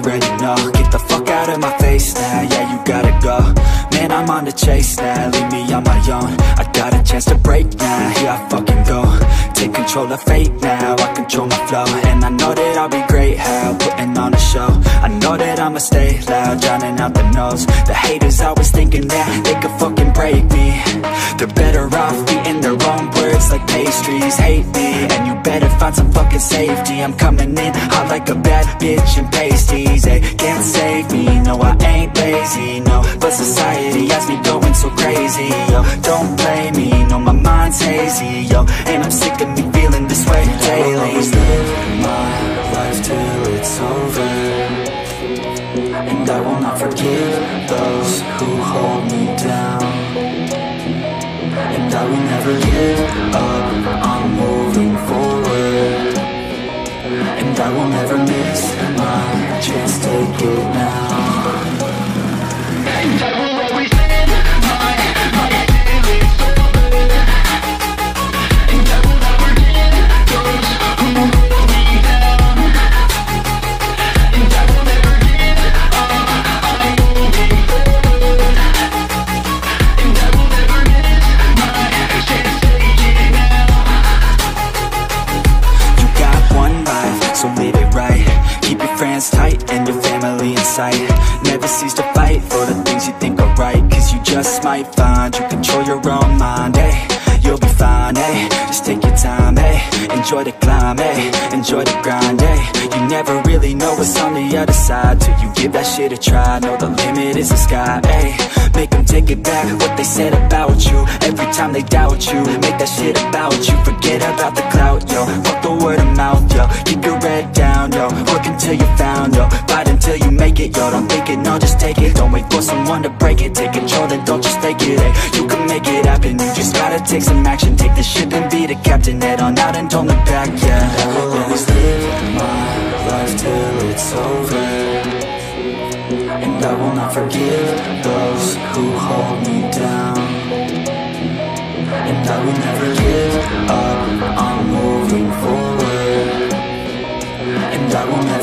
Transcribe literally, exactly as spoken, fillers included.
already know. Get the fuck out of my face now, yeah, you gotta go. Man, I'm on the chase now, leave me on my own. I got a chance to break now, here I fucking go. Take control of fate now, I control my flow. And I know that I'll be great, how, putting on a show. I know that I'ma stay loud, drowning out the noise. The haters always thinking that they could fucking break me. They're better off eating their own words like pastries. Hate me, and you better find some fucking safety. I'm coming in hot like a bad bitch in pasties. They can't save me, no I ain't lazy, no. But society has me going so crazy, yo. Don't blame me, no my mind's hazy, yo. And I'm sick of me feeling this way daily. I'll always live my life till it's over, and I will not forgive those who hold me down. And I will never give up, I'm moving forward. And I will never miss my chance, take it now. And I will always live my life till it's over, and I will not forgive those who hold me down. And I will never give up, I'm moving forward. And I will never miss my chance, take it now. You got one life, so live it right. Keep your friends tight and your family in sight. Never cease to fight for the things you think are right, cause you just might find you control your own mind, eh? You'll be fine, eh? Just take your time, eh? Enjoy the climb, eh? Enjoy the grind, eh? You never really know what's on the other side till you give that shit a try. Know the limit is the sky, eh? Make them take it back, what they said about you. Every time they doubt you, make that shit about you. Forget about the clout, yo. Fuck the word of mouth, yo. Keep your head down, yo. Work until you found, yo. Fight until you make it, yo. Don't think it, no, just take it. Don't wait for someone to break it. Take control, then don't just take it, eh? You can make it happen, you just gotta take some action. Take the ship and be the captain. Head on out and don't look back, yeah. I will always live my life till it's over, and I will not forgive those who hold me down. And I will never give up, I'm moving forward. And I will never